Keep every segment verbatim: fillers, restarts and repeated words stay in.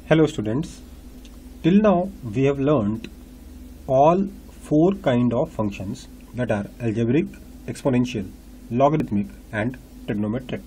Hello students, till now we have learnt all four kind of functions that are algebraic, exponential, logarithmic and trigonometric.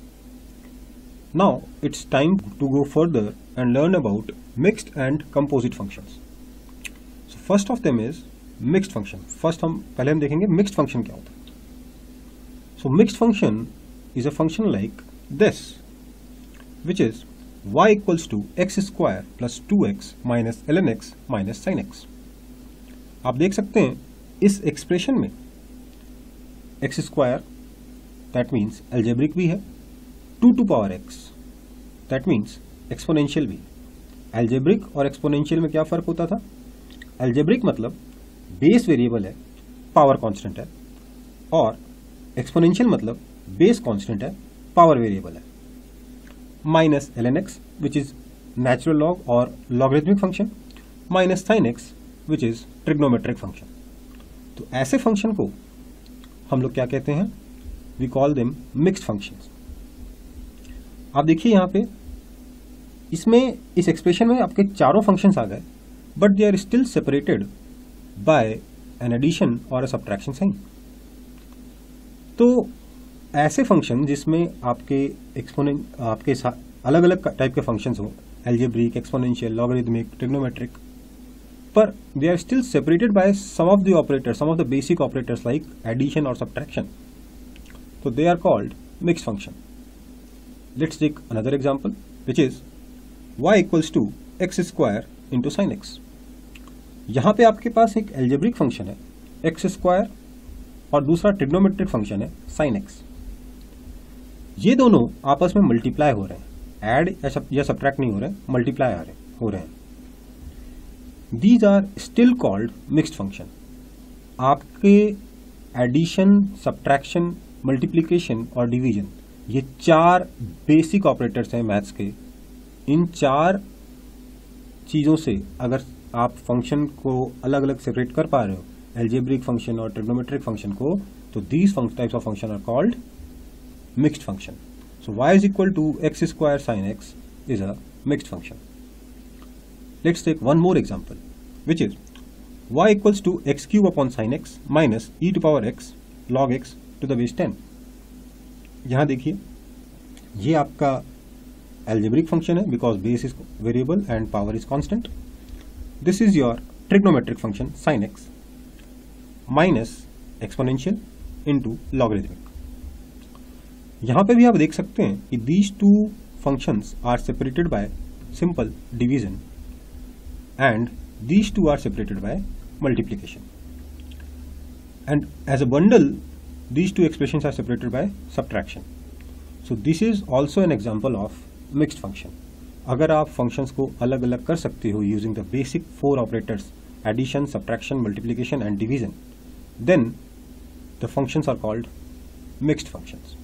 Now it's time to go further and learn about mixed and composite functions. So first of them is mixed function. First हम पहले हम देखेंगे mixed function क्या होता है. So mixed function is a function like this, which is y equals to x square plus two x minus ln x minus sin x. आप देख सकते हैं इस एक्सप्रेशन में x square that means algebraic भी है, two to power x that means exponential भी. Algebraic और एक्सपोनेंशियल में क्या फ़र्क होता था? एल्जेब्रिक मतलब बेस वेरिएबल है, पावर कांस्टेंट है, और एक्सपोनेंशियल मतलब बेस कांस्टेंट है, पावर वेरिएबल है. Minus L N x which is natural log और logarithmic function, minus sine x which is trigonometric function. तो ऐसे फंक्शन को हम लोग क्या कहते हैं? We call them mixed functions. आप देखिए यहाँ पे इसमें इस एक्सप्रेशन में आपके चारों फंक्शंस आ गए, but they are still separated by an addition और अ सब्ट्रैक्शन साइन. तो ऐसे फंक्शन जिसमें आपके एक्सपोनेंट आपके अलग अलग टाइप के फंक्शंस हो, एल्जेब्रिक, एक्सपोनेंशियल, लॉगरिथमिक, ट्रिग्नोमेट्रिक, पर they are still separated by some of the operators, some of the basic operators like addition और सब्ट्रैक्शन. तो they are called mixed function. Let's take another example which is y equals to x square into sine x. यहाँ पे आपके पास एक algebraic function है x square और दूसरा ट्रिग्नोमेट्रिक फंक्शन है साइन एक्स. ये दोनों आपस में मल्टीप्लाई हो रहे हैं, ऐड या सब्ट्रैक्ट नहीं हो रहे हैं, मल्टीप्लाई आ रहे हो रहे हैं. These are still called mixed function. आपके एडिशन, सब्ट्रैक्शन, मल्टीप्लिकेशन और डिवीजन, ये चार बेसिक ऑपरेटर्स हैं मैथ्स के. इन चार चीज़ों से अगर आप फंक्शन को अलग अलग सेपरेट कर पा रहे हो, एल्जेब्रिक फंक्शन और ट्रिग्नोमेट्रिक फंक्शन को, तो these types of function are called mixed function. So y is equal to x square sin x is a mixed function. Let's take one more example, which is y equals to x cube upon sin x minus e to power x log x to the base ten. यहाँ देखिए ये आपका algebraic function है because base is variable and power is constant. This is your trigonometric function sin x minus exponential into logarithmic. यहाँ पे भी आप देख सकते हैं कि these two functions are separated by simple division and these two are separated by multiplication. And as a bundle, these two expressions are separated by subtraction. So this is also an example of mixed function. अगर आप functions को अलग अलग कर सकते हो using the basic four operators addition, subtraction, multiplication and division, then the functions are called mixed functions.